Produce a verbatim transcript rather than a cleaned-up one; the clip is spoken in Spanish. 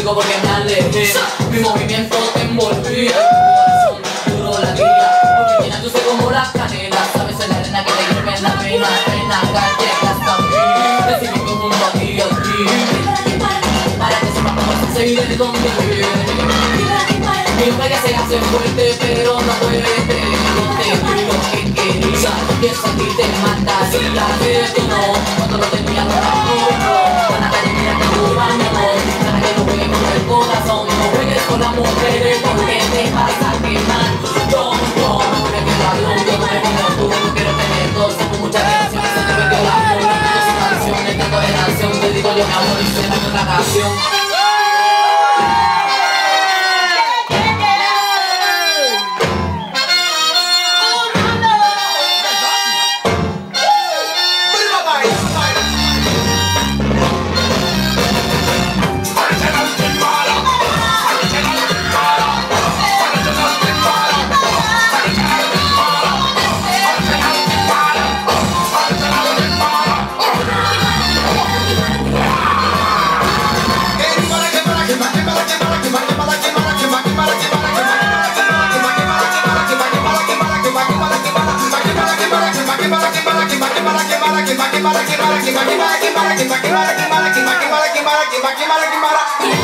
músico porque me alejé. Mi movimiento te envolvía, mi corazón duro latía. Oficina dulce como la canela, sabes en la arena que te hierve en la vena. En la calle hasta mí, recibí todo mundo aquí, aquí. Para que sepa cómo se vive de donde viene. Mi pega se hace fuerte pero no puede. No te digo que quería, que eso a ti te mataría. Que tú no, cuando lo tenía no no. Con la calle mira que tú vas mi amor. Para que no juegues con el corazón, no juegues con las mujeres porque te vas a quemar. Yo, yo, no me quiero algo, yo no me pongo tú, no quiero tener dos. Con muchas relaciones se te metió la amor. Sin canciones, tanto de nación, te digo yo mi amor y suena otra canción. Kimara, kimara, kimara, kimara, kimara, kimara, kimara, kimara, kimara, kimara, kimara, kimara, kimara.